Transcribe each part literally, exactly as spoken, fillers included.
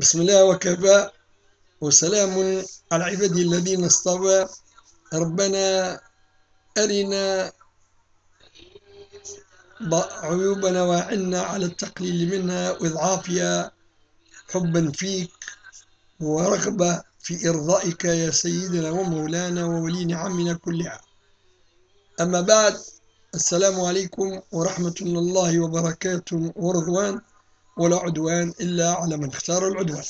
بسم الله وكفى وسلام على عبادي الذين اصطفى. ربنا أرنا عيوبنا وأعنا على التقليل منها وإضعافها حبا فيك ورغبة في إرضائك يا سيدنا ومولانا وولي نعمنا كلها. أما بعد، السلام عليكم ورحمة الله وبركاته ورضوان، ولا عدوان إلا على من اختار العدوان.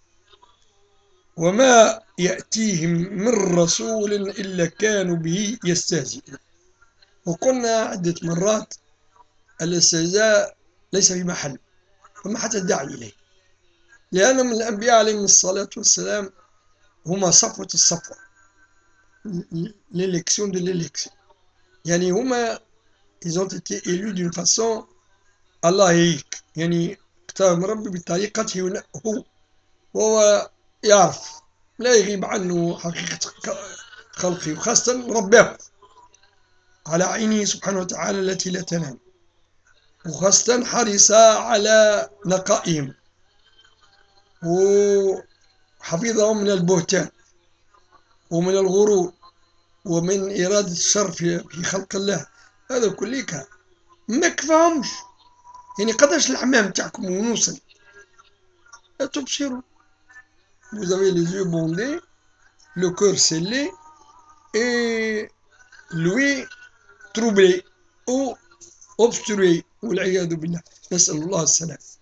وما يأتيهم من رسول إلا كانوا به يستهزئون. وقلنا عدة مرات الاستهزاء ليس في محل وما حتى الداعي إليه، لأن من الأنبياء عليهم الصلاة والسلام هما صفوة الصفوة، l'élection de l'élection، يعني هما ils ont été élus d'une façon الله هيك، يعني اختارهم ربي بطريقته هو، وهو يعرف لا يغيب عنه حقيقة خلقه، وخاصة رباه على عينه سبحانه وتعالى التي لا تنام، وخاصة حرص على نقائهم وحفظهم من البهتان ومن الغرور ومن إرادة الشر في خلق الله. هذا كليك ما كفاهمش، يعني قداش الحمام تاعكم ونوصل لا تبصروا. Vous avez les yeux bandés, le cœur scellé et l'ouïe troublée ou obstruée والعياذ بالله، نسأل الله السلام.